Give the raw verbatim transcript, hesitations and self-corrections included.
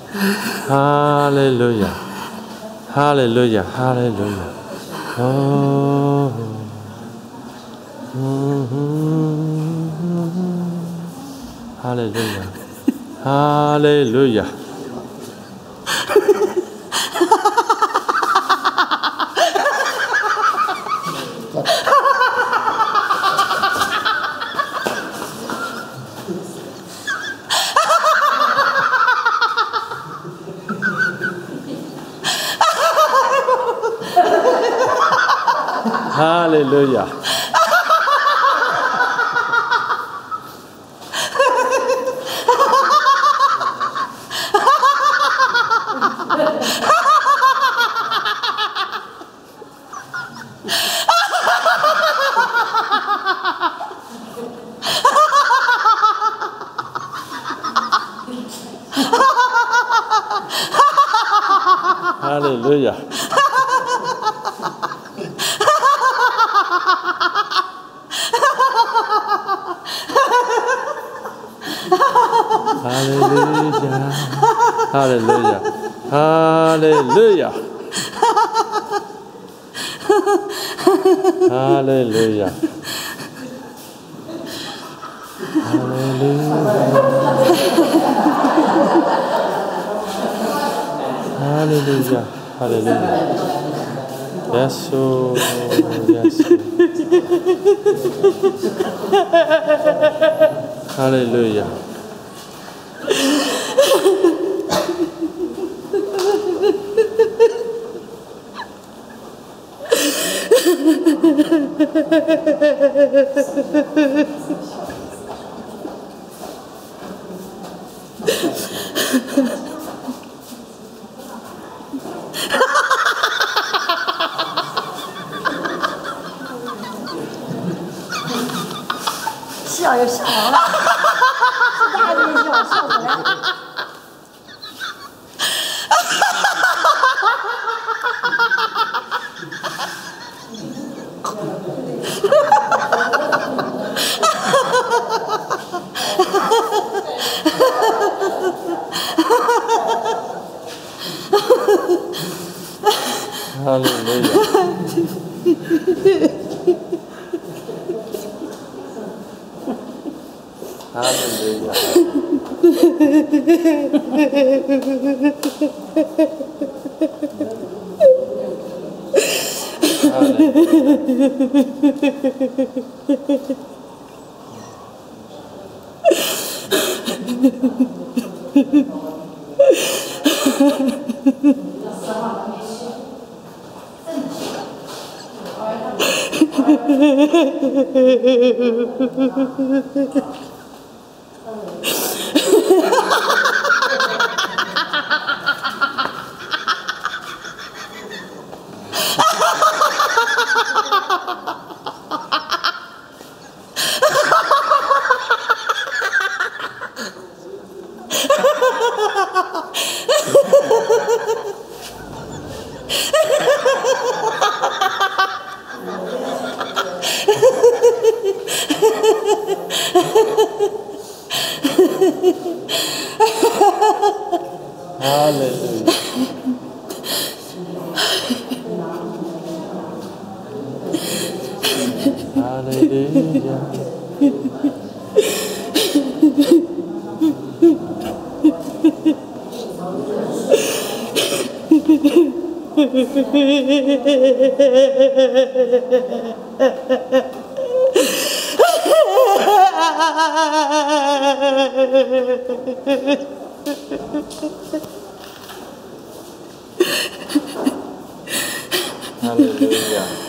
哈利路亚，哈利路亚，哈利路亚。哦，嗯嗯，哈利路亚，哈利路亚。哈利路亚！哈利路亚！哈利路亚，哈利路亚，哈利路亚，哈利路亚，哈利路亚，哈利路亚，哈利路亚，耶稣，耶稣，哈利路亚。 笑又笑完了，是大家笑，笑回来。 哈利路亚！哈利路亚！哈利路亚！哈利路亚！哈利路亚！